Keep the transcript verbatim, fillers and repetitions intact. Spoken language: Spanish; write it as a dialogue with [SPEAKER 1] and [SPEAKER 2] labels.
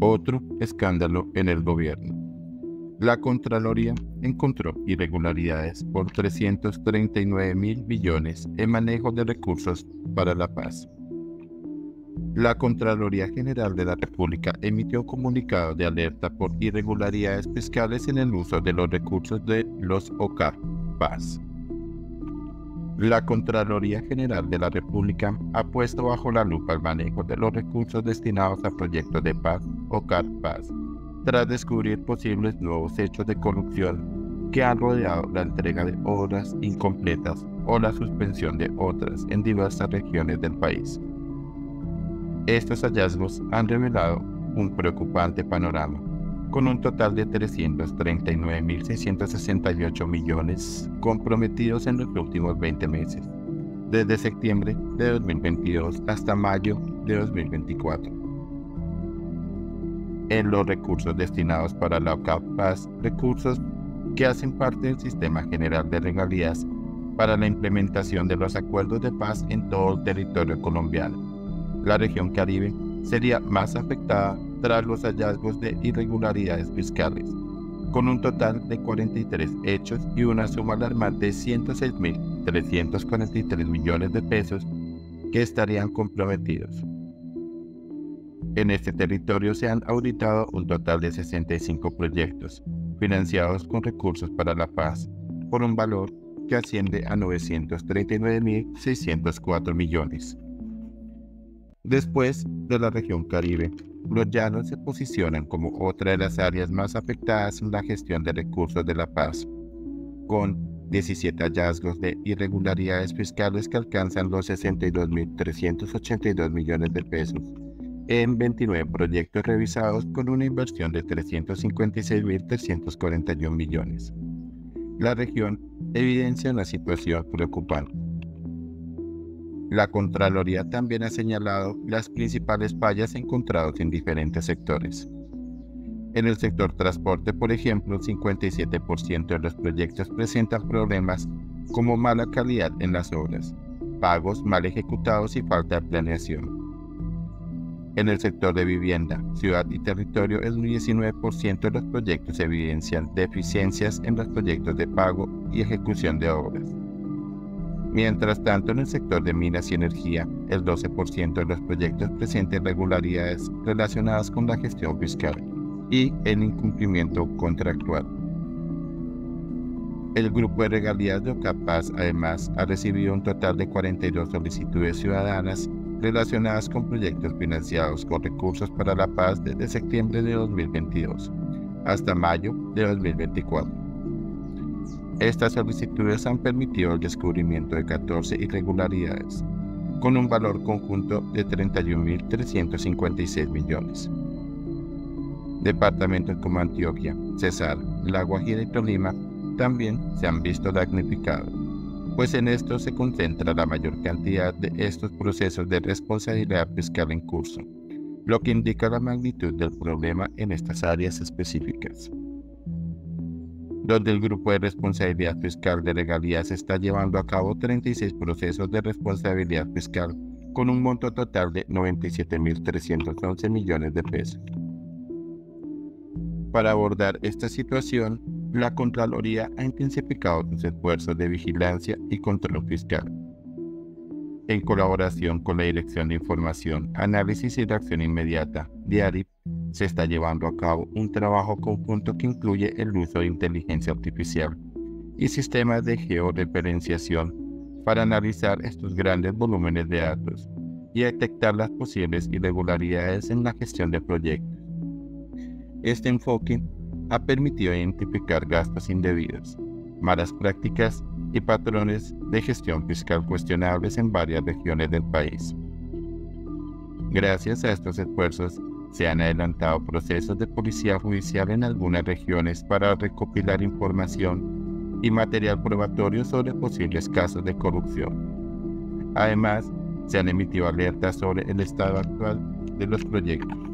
[SPEAKER 1] Otro escándalo en el gobierno. La Contraloría encontró irregularidades por trescientos treinta y nueve mil billones en manejo de recursos para la paz. La Contraloría General de la República emitió un comunicado de alerta por irregularidades fiscales en el uso de los recursos de los O C A P Paz. La Contraloría General de la República ha puesto bajo la lupa el manejo de los recursos destinados a proyectos de paz O C A P Paz, tras descubrir posibles nuevos hechos de corrupción que han rodeado la entrega de obras incompletas o la suspensión de otras en diversas regiones del país. Estos hallazgos han revelado un preocupante panorama, con un total de trescientos treinta y nueve mil seiscientos sesenta y ocho millones comprometidos en los últimos veinte meses, desde septiembre de dos mil veintidós hasta mayo de dos mil veinticuatro. En los recursos destinados para la O C A P Paz, recursos que hacen parte del Sistema General de Regalías para la implementación de los acuerdos de paz en todo el territorio colombiano. La región Caribe sería más afectada tras los hallazgos de irregularidades fiscales, con un total de cuarenta y tres hechos y una suma alarmante de ciento seis mil trescientos cuarenta y tres millones de pesos que estarían comprometidos. En este territorio se han auditado un total de sesenta y cinco proyectos financiados con recursos para la paz por un valor que asciende a novecientos treinta y nueve mil seiscientos cuatro millones. Después de la región Caribe, los llanos se posicionan como otra de las áreas más afectadas en la gestión de recursos de la paz, con diecisiete hallazgos de irregularidades fiscales que alcanzan los sesenta y dos mil trescientos ochenta y dos millones de pesos, en veintinueve proyectos revisados con una inversión de trescientos cincuenta y seis mil trescientos cuarenta y uno millones. La región evidencia una situación preocupante. La Contraloría también ha señalado las principales fallas encontradas en diferentes sectores. En el sector transporte, por ejemplo, el cincuenta y siete por ciento de los proyectos presentan problemas como mala calidad en las obras, pagos mal ejecutados y falta de planeación. En el sector de vivienda, ciudad y territorio, el diecinueve por ciento de los proyectos evidencian deficiencias en los proyectos de pago y ejecución de obras. Mientras tanto, en el sector de minas y energía, el doce por ciento de los proyectos presentan irregularidades relacionadas con la gestión fiscal y el incumplimiento contractual. El grupo de regalías de O C A P Paz, además, ha recibido un total de cuarenta y dos solicitudes ciudadanas relacionadas con proyectos financiados con recursos para la paz desde septiembre de dos mil veintidós hasta mayo de dos mil veinticuatro. Estas solicitudes han permitido el descubrimiento de catorce irregularidades, con un valor conjunto de treinta y un mil trescientos cincuenta y seis millones. Departamentos como Antioquia, Cesar, La Guajira y Tolima también se han visto damnificados, pues en estos se concentra la mayor cantidad de estos procesos de responsabilidad fiscal en curso, lo que indica la magnitud del problema en estas áreas específicas. Donde el grupo de responsabilidad fiscal de regalías está llevando a cabo treinta y seis procesos de responsabilidad fiscal con un monto total de noventa y siete mil trescientos once millones de pesos. Para abordar esta situación, la Contraloría ha intensificado sus esfuerzos de vigilancia y control fiscal. En colaboración con la Dirección de Información, Análisis y Reacción Inmediata, D I A R I P, se está llevando a cabo un trabajo conjunto que incluye el uso de inteligencia artificial y sistemas de georreferenciación para analizar estos grandes volúmenes de datos y detectar las posibles irregularidades en la gestión de proyectos. Este enfoque ha permitido identificar gastos indebidos, malas prácticas y patrones de gestión fiscal cuestionables en varias regiones del país. Gracias a estos esfuerzos, se han adelantado procesos de policía judicial en algunas regiones para recopilar información y material probatorio sobre posibles casos de corrupción. Además, se han emitido alertas sobre el estado actual de los proyectos.